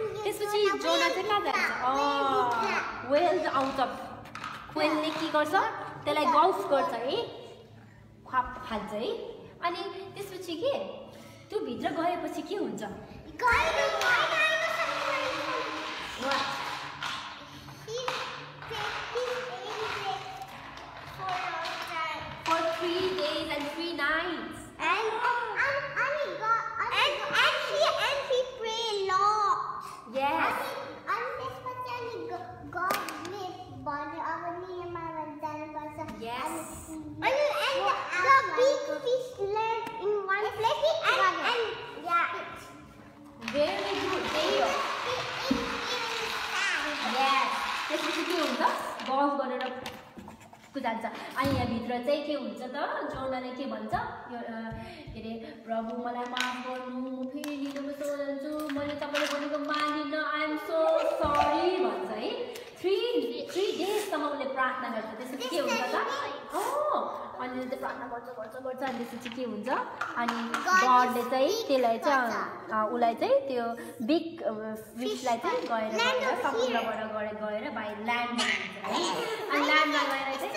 त्यसपछि जोना चाहिँ कहाँ जान्छ वेल आउट अफ वेलले के गर्छ त्यसलाई गल्फ गर्छ है ख्वाप फाल्छ है अनि त्यसपछि के त्यो भित्र गएपछि के हुन्छ for 3 days and 3 nights and he pray a lot. yes yes And the big fish live in one place and yeah. Very good. Yes. त्यसपछि के हुन्छ गल्फ गरेर जान्छ अनि यहाँ भित्र चाहिँ के हुन्छ त जोनाले के भन्छ के अरे प्रभु मलाई माफ गर्नु म फेरि निदोमा सोध्छु मैले तपाईले भनेको मानिन आई एम सो सरी भन्छ है 3 डेजसम्म उसले प्रार्थना गर्छ त्यसपछि के हुन्छ त अनि चाहिँ प्रार्थना गर्छ अनि त्यसपछि के हुन्छ अनि गडले चाहिँ त्यसलाई चाहिँ उसलाई चाहिँ त्यो बिग फिसलाई चाहिँ गएर समुद्रबाट गएर बाहिर ल्यान्डमा ल्यान्छ है अनि ल्यान्डमा गएर चाहिँ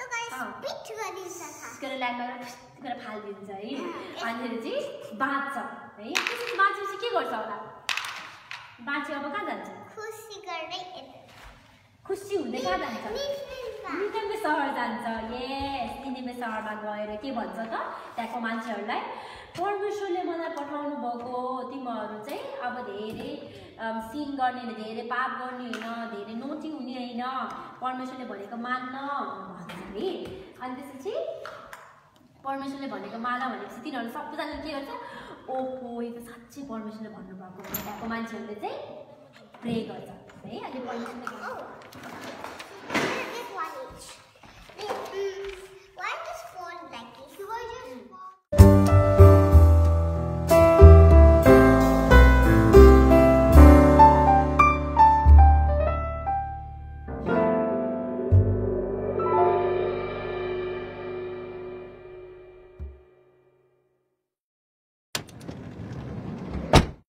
ल्यान्डमा गएर फालिदिन्छ है अनि चाहिँ बाँच्छ है त्यसपछि बाँचेपछि के गर्छ होला बाँचे अब कहाँ जान्छ खुसी हुँदै कहाँ जान्छ निनेवे सहर जान्छ यस निनेवे सहरमा गएर के भन्छ त त्यहाँको मान्छेहरूलाई परमेश्वरले मलाई पठाउनु भएको तिमीहरू चाहिँ अब धेरै सिन गर्ने धेरै पाप गर्ने होइन धेरै नोटी हुने होइन परमेश्वरले भनेको मान्न भन्छ है अनि त्यसपछि परमेश्वरले भनेको मान भनेपछि तिनीहरू सबैजनाले के गर्छ ओहो यो त साँच्चै परमेश्वरले भन्नुभएको त्यहाँको मान्छेहरूले चाहिँ प्रे गर्छ है अनि परमेश्वरले